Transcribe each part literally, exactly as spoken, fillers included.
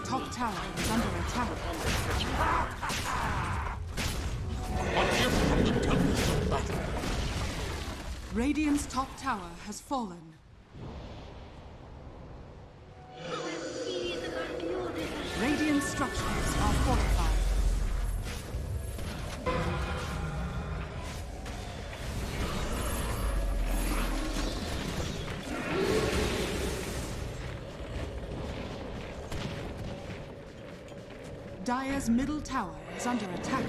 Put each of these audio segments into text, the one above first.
top tower is under attack. Radiant's top tower has fallen. Radiant structures are fortified. Dire's middle tower is under attack.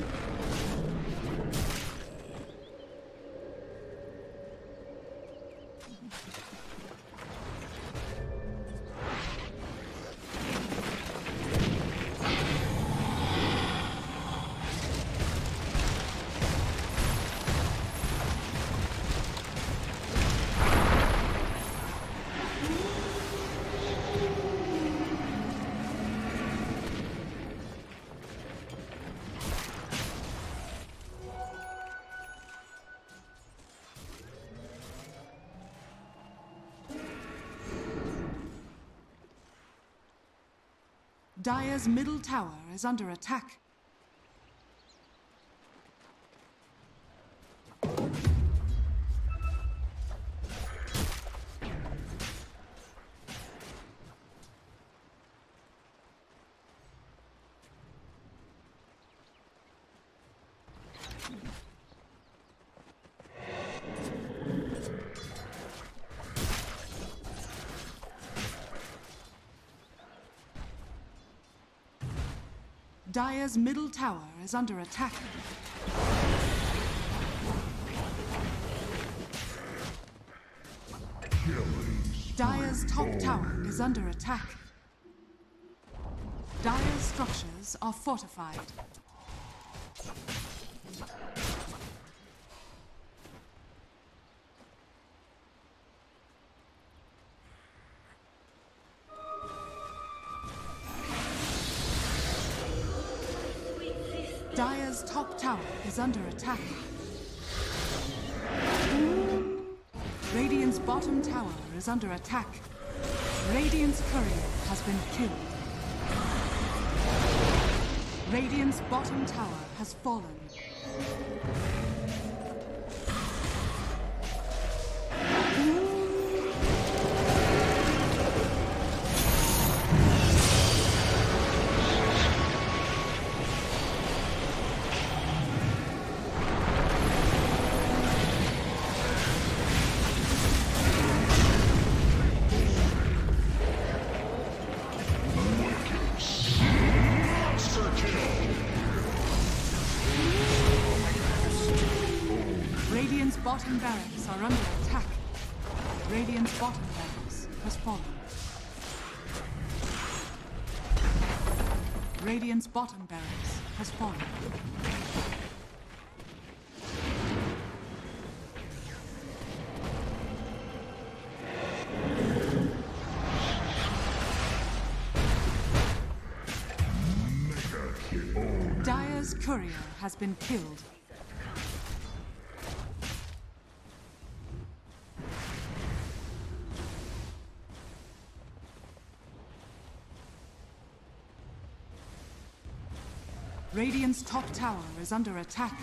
Dire's middle tower is under attack. Dire's middle tower is under attack. Dire's top tower is under attack. Dire's structures are fortified. Dire's top tower is under attack. Radiant's bottom tower is under attack. Radiant's courier has been killed. Radiant's bottom tower has fallen. Radiant's bottom barracks are under attack. Radiant's bottom barracks has fallen. Radiant's bottom barracks has fallen. Dire's courier has been killed. Radiant's top tower is under attack.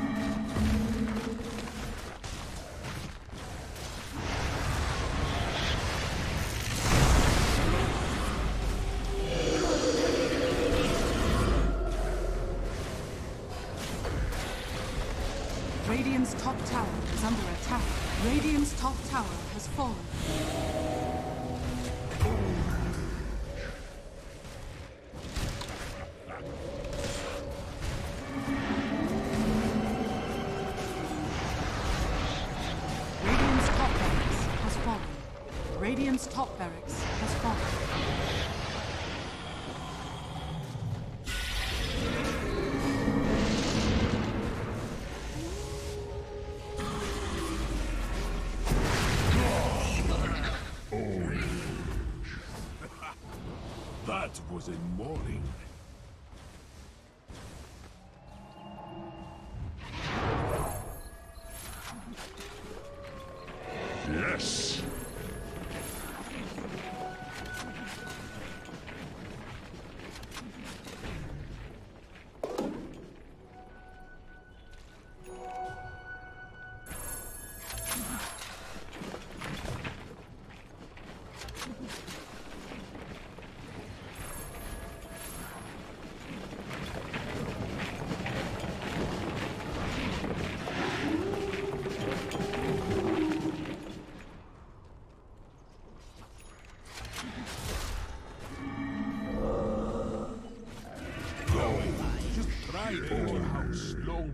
Radiant's top tower is under attack. Radiant's top tower has fallen. Radiant's top barracks has fallen. That was a morning. Yes.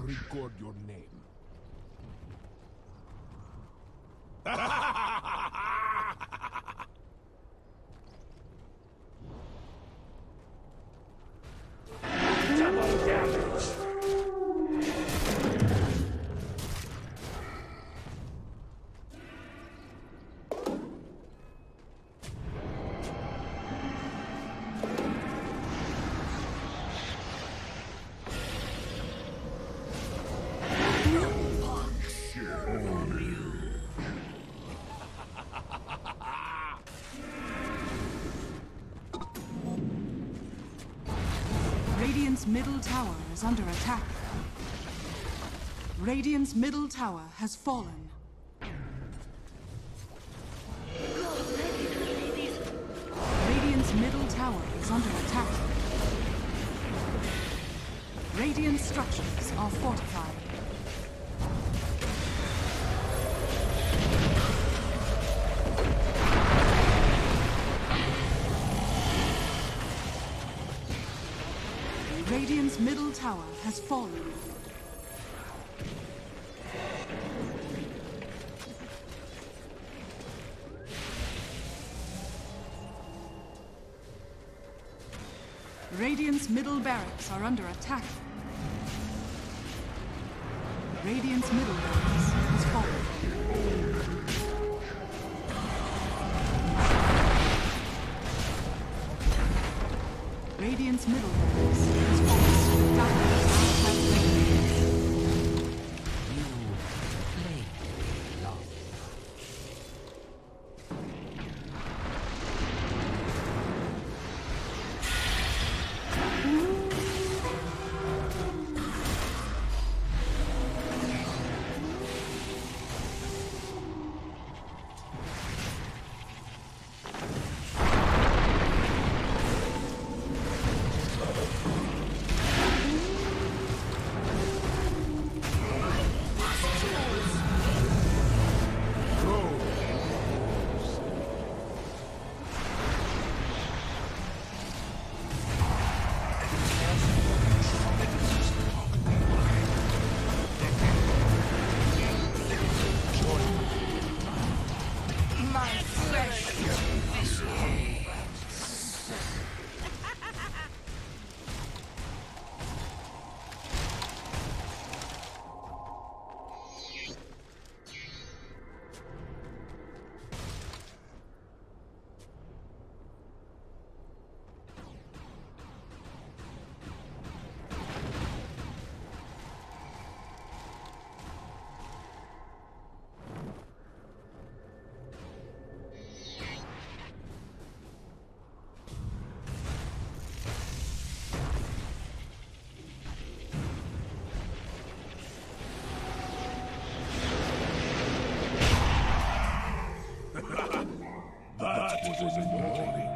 record your name. Double damage. Radiant's middle tower is under attack. Radiant's middle tower has fallen. Radiant's middle tower is under attack. Radiant structures are fortified. Radiant's middle tower has fallen. Radiant's middle barracks are under attack. Radiant's middle barracks has fallen. Radiant's middle barracks has fallen. Dire has fallen. That was a morning.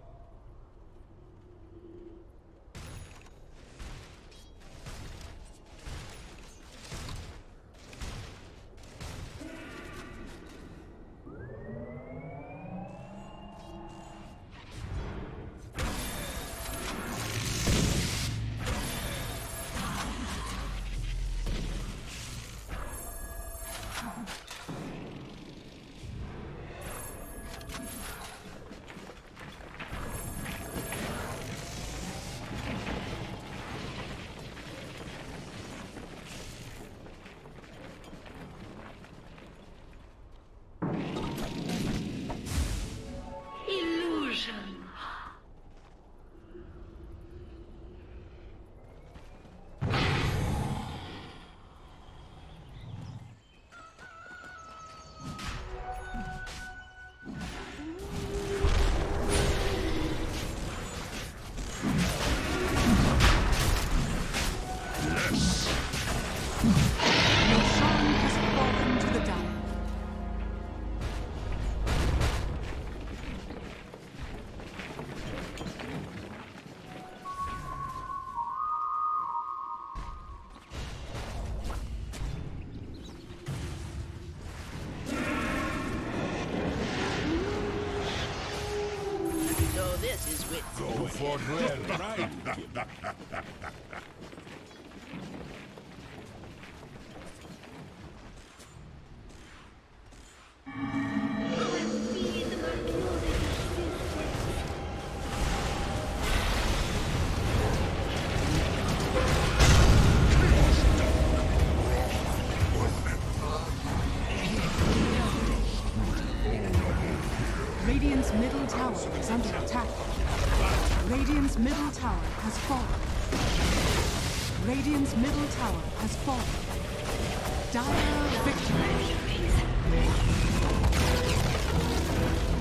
Go for the ride. Radiant's middle tower is under attack. Radiant's middle tower has fallen. Radiant's middle tower has fallen. Dire victory.